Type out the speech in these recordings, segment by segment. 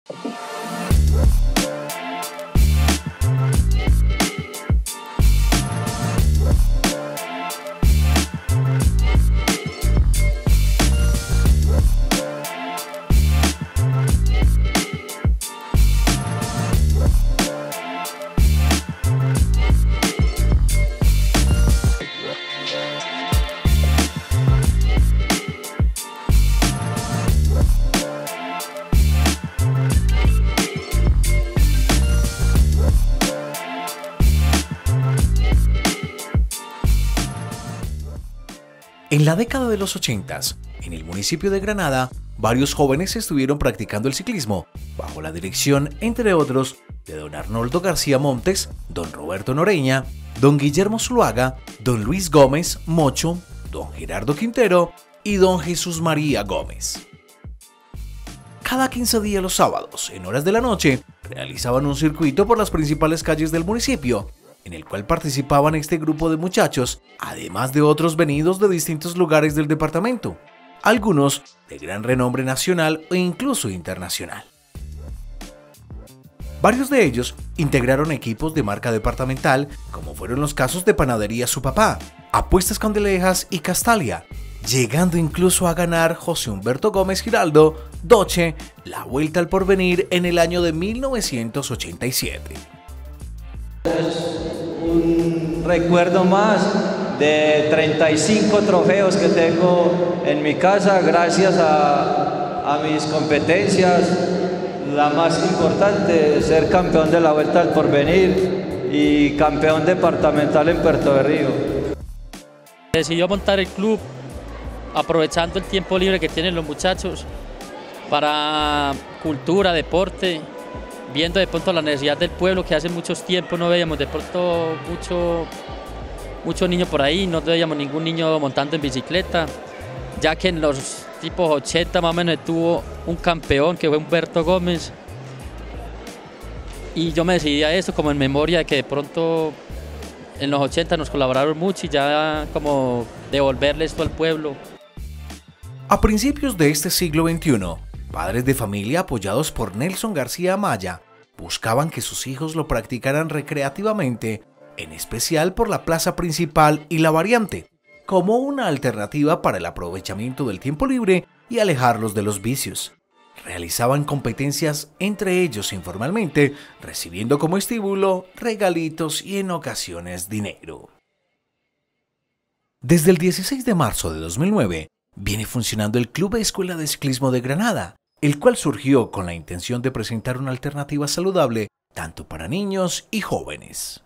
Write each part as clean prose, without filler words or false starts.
En la década de los 80s, en el municipio de Granada, varios jóvenes estuvieron practicando el ciclismo, bajo la dirección, entre otros, de don Arnoldo García Montes, don Roberto Noreña, don Guillermo Zuluaga, don Luis Gómez Mocho, don Gerardo Quintero y don Jesús María Gómez. Cada 15 días los sábados, en horas de la noche, realizaban un circuito por las principales calles del municipio, en el cual participaban este grupo de muchachos, además de otros venidos de distintos lugares del departamento, algunos de gran renombre nacional e incluso internacional. Varios de ellos integraron equipos de marca departamental, como fueron los casos de Panadería Su Papá, Apuestas Candelejas y Castalia, llegando incluso a ganar José Humberto Gómez Giraldo, Doche, la Vuelta al Porvenir en el año de 1987. Un recuerdo más de 35 trofeos que tengo en mi casa gracias a mis competencias. La más importante, ser campeón de la Vuelta al Porvenir y campeón departamental en Puerto Berrío. Decidió montar el club aprovechando el tiempo libre que tienen los muchachos para cultura, deporte, viendo de pronto la necesidad del pueblo, que hace muchos tiempos no veíamos de pronto mucho niño por ahí, no veíamos ningún niño montando en bicicleta, ya que en los tipos 80 más o menos tuvo un campeón que fue Humberto Gómez, y yo me decidí a eso como en memoria de que de pronto en los 80 nos colaboraron mucho y ya como devolverle esto al pueblo. A principios de este siglo XXI, padres de familia apoyados por Nelson García Amaya buscaban que sus hijos lo practicaran recreativamente, en especial por la plaza principal y la variante, como una alternativa para el aprovechamiento del tiempo libre y alejarlos de los vicios. Realizaban competencias entre ellos informalmente, recibiendo como estímulo regalitos y en ocasiones dinero. Desde el 16 de marzo de 2009, viene funcionando el Club Escuela de Ciclismo de Granada, el cual surgió con la intención de presentar una alternativa saludable tanto para niños y jóvenes.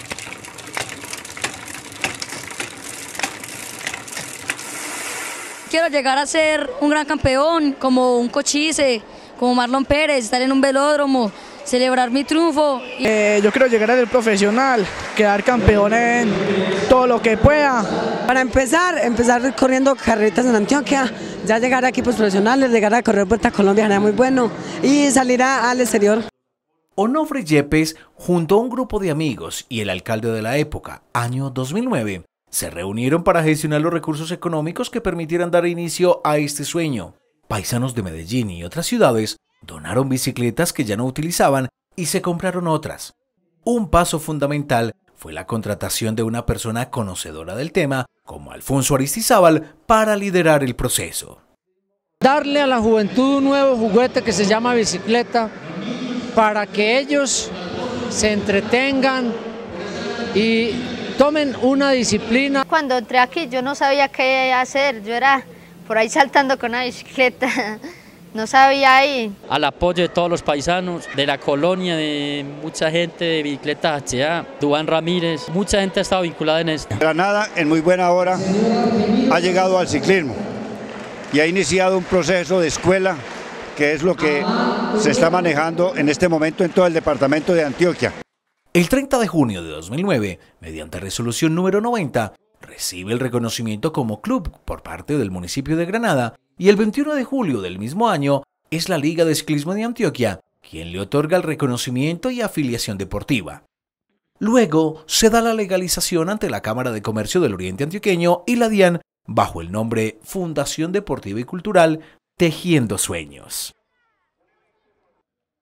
Quiero llegar a ser un gran campeón, como un Cochise, como Marlon Pérez, estar en un velódromo, celebrar mi triunfo. Yo quiero llegar a ser profesional, quedar campeón en todo lo que pueda. Para empezar corriendo carreras en Antioquia, ya llegar a equipos profesionales, llegar a correr Vuelta a Colombia sería muy bueno y salir al exterior. Onofre Yepes, junto a un grupo de amigos y el alcalde de la época, año 2009, se reunieron para gestionar los recursos económicos que permitieran dar inicio a este sueño. Paisanos de Medellín y otras ciudades donaron bicicletas que ya no utilizaban y se compraron otras. Un paso fundamental fue la contratación de una persona conocedora del tema, como Alfonso Aristizábal, para liderar el proceso. Darle a la juventud un nuevo juguete que se llama bicicleta, para que ellos se entretengan y tomen una disciplina. Cuando entré aquí yo no sabía qué hacer, yo era por ahí saltando con una bicicleta, no sabía ahí. Al apoyo de todos los paisanos, de la colonia, de mucha gente de Bicicletas HA, Duván Ramírez, mucha gente ha estado vinculada en esto. Granada, en muy buena hora, ha llegado al ciclismo y ha iniciado un proceso de escuela que es lo que se está manejando en este momento en todo el departamento de Antioquia. El 30 de junio de 2009, mediante resolución número 90, recibe el reconocimiento como club por parte del municipio de Granada y el 21 de julio del mismo año es la Liga de Ciclismo de Antioquia quien le otorga el reconocimiento y afiliación deportiva. Luego se da la legalización ante la Cámara de Comercio del Oriente Antioqueño y la DIAN bajo el nombre Fundación Deportiva y Cultural Tejiendo Sueños.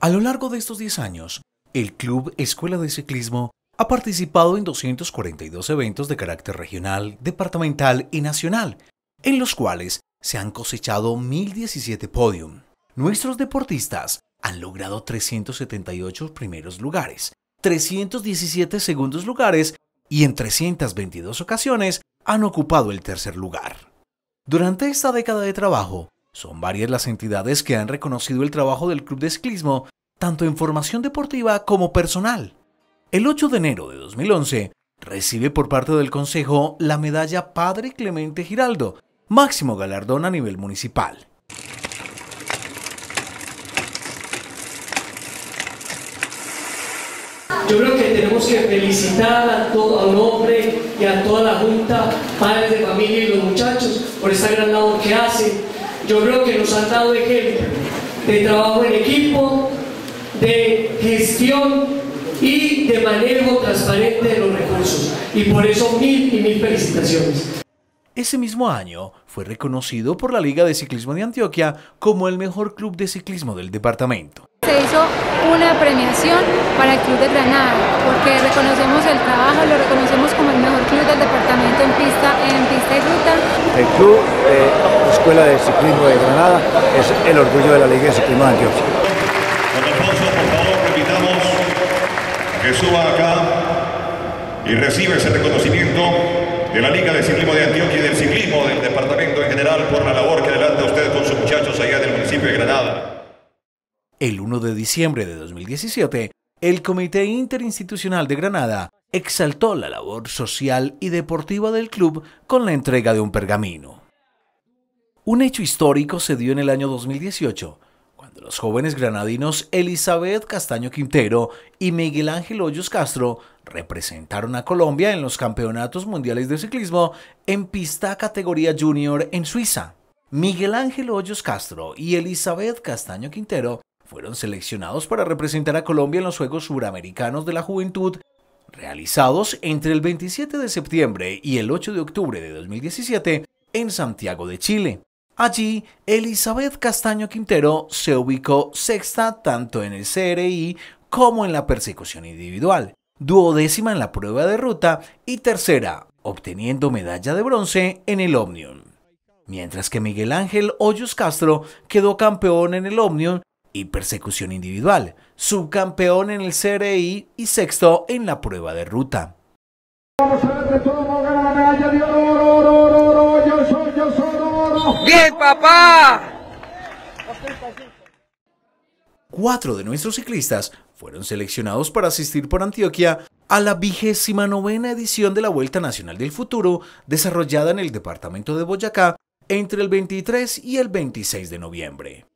A lo largo de estos 10 años, el Club Escuela de Ciclismo ha participado en 242 eventos de carácter regional, departamental y nacional, en los cuales se han cosechado 1017 podium. Nuestros deportistas han logrado 378 primeros lugares, 317 segundos lugares y en 322 ocasiones han ocupado el tercer lugar. Durante esta década de trabajo, son varias las entidades que han reconocido el trabajo del Club de Ciclismo, tanto en formación deportiva como personal. El 8 de enero de 2011, recibe por parte del Consejo la medalla Padre Clemente Giraldo, máximo galardón a nivel municipal. Yo creo que tenemos que felicitar a todo el hombre y a toda la junta, padres de familia y los muchachos por esta gran labor que hacen. Yo creo que nos han dado ejemplo de trabajo en equipo, de gestión y de manejo transparente de los recursos. Y por eso mil felicitaciones. Ese mismo año fue reconocido por la Liga de Ciclismo de Antioquia como el mejor club de ciclismo del departamento. Se hizo una premiación para el Club de Granada, porque reconocemos el trabajo, lo reconocemos como el mejor club del departamento en pista y ruta. El Club de Escuela de Ciclismo de Granada es el orgullo de la Liga de Ciclismo de Antioquia. Con Alfonso, por favor, le invitamos a que suba acá y reciba ese reconocimiento de la Liga de Ciclismo de Antioquia y del ciclismo del departamento en general por la labor que adelanta usted con sus muchachos allá del municipio de Granada. El 1 de diciembre de 2017, el Comité Interinstitucional de Granada exaltó la labor social y deportiva del club con la entrega de un pergamino. Un hecho histórico se dio en el año 2018, cuando los jóvenes granadinos Elizabeth Castaño Quintero y Miguel Ángel Hoyos Castro representaron a Colombia en los Campeonatos Mundiales de Ciclismo en pista categoría junior en Suiza. Miguel Ángel Hoyos Castro y Elizabeth Castaño Quintero fueron seleccionados para representar a Colombia en los Juegos Suramericanos de la Juventud, realizados entre el 27 de septiembre y el 8 de octubre de 2017 en Santiago de Chile. Allí, Elizabeth Castaño Quintero se ubicó sexta tanto en el CRI como en la persecución individual, duodécima en la prueba de ruta y tercera, obteniendo medalla de bronce en el Omnium. Mientras que Miguel Ángel Hoyos Castro quedó campeón en el Omnium y persecución individual, subcampeón en el CRI y sexto en la prueba de ruta. Vamos a ver de todo modo gana la medalla de oro, yo soy oro. ¡Bien, papá! 4 de nuestros ciclistas fueron seleccionados para asistir por Antioquia a la 29ª edición de la Vuelta Nacional del Futuro, desarrollada en el departamento de Boyacá entre el 23 y el 26 de noviembre.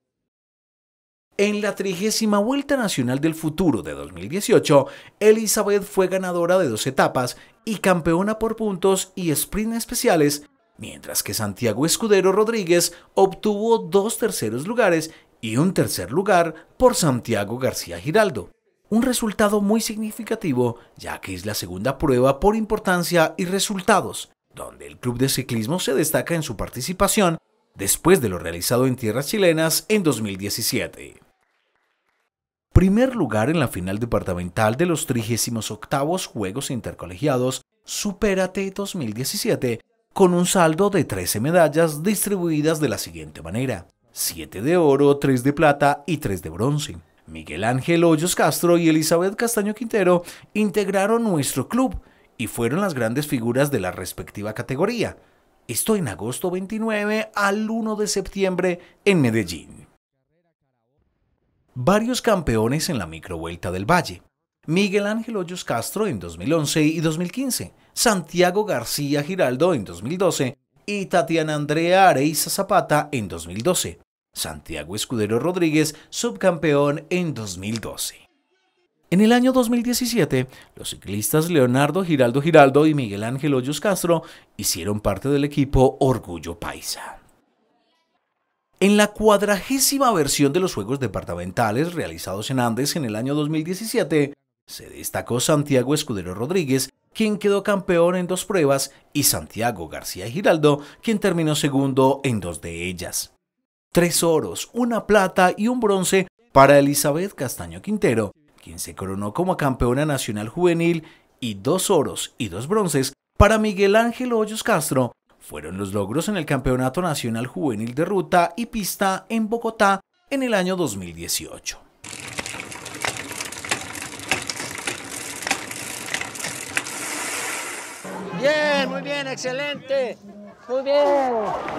En la 30ª Vuelta Nacional del Futuro de 2018, Elizabeth fue ganadora de 2 etapas y campeona por puntos y sprint especiales, mientras que Santiago Escudero Rodríguez obtuvo 2 terceros lugares y un tercer lugar por Santiago García Giraldo. Un resultado muy significativo, ya que es la segunda prueba por importancia y resultados, donde el Club de Ciclismo se destaca en su participación después de lo realizado en tierras chilenas en 2017. Primer lugar en la final departamental de los 38º Juegos Intercolegiados Supérate 2017, con un saldo de 13 medallas distribuidas de la siguiente manera: 7 de oro, 3 de plata y 3 de bronce. Miguel Ángel Hoyos Castro y Elizabeth Castaño Quintero integraron nuestro club y fueron las grandes figuras de la respectiva categoría. Esto en agosto 29 al 1 de septiembre en Medellín. Varios campeones en la microvuelta del Valle: Miguel Ángel Hoyos Castro en 2011 y 2015, Santiago García Giraldo en 2012 y Tatiana Andrea Areiza Zapata en 2012. Santiago Escudero Rodríguez, subcampeón en 2012. En el año 2017, los ciclistas Leonardo Giraldo y Miguel Ángel Hoyos Castro hicieron parte del equipo Orgullo Paisa. En la 40ª versión de los Juegos Departamentales realizados en Andes en el año 2017, se destacó Santiago Escudero Rodríguez, quien quedó campeón en 2 pruebas, y Santiago García Giraldo, quien terminó segundo en 2 de ellas. 3 oros, 1 plata y 1 bronce para Elizabeth Castaño Quintero, quien se coronó como campeona nacional juvenil, y 2 oros y 2 bronces para Miguel Ángel Hoyos Castro, fueron los logros en el Campeonato Nacional Juvenil de Ruta y Pista en Bogotá en el año 2018. Bien, muy bien, excelente. Muy bien.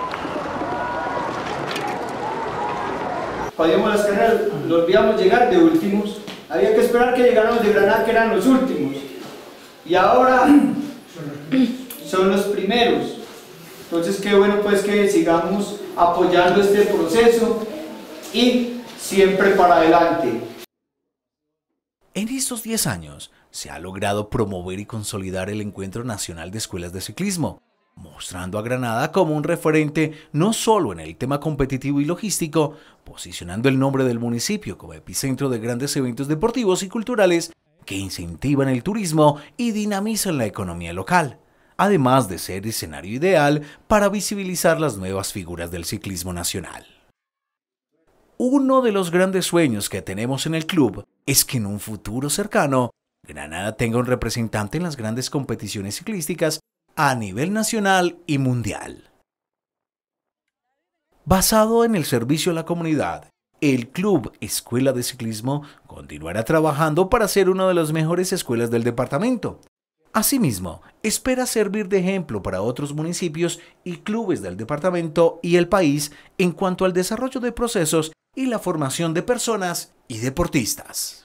Cuando íbamos a las carreras, los veíamos llegar de últimos. Había que esperar que llegáramos de Granada, que eran los últimos. Y ahora son los primeros. Entonces, qué bueno pues que sigamos apoyando este proceso y siempre para adelante. En estos 10 años se ha logrado promover y consolidar el Encuentro Nacional de Escuelas de Ciclismo, mostrando a Granada como un referente no solo en el tema competitivo y logístico, posicionando el nombre del municipio como epicentro de grandes eventos deportivos y culturales que incentivan el turismo y dinamizan la economía local, además de ser escenario ideal para visibilizar las nuevas figuras del ciclismo nacional. Uno de los grandes sueños que tenemos en el club es que en un futuro cercano, Granada tenga un representante en las grandes competiciones ciclísticas a nivel nacional y mundial. Basado en el servicio a la comunidad, el Club Escuela de Ciclismo continuará trabajando para ser una de las mejores escuelas del departamento. Asimismo, espera servir de ejemplo para otros municipios y clubes del departamento y el país en cuanto al desarrollo de procesos y la formación de personas y deportistas.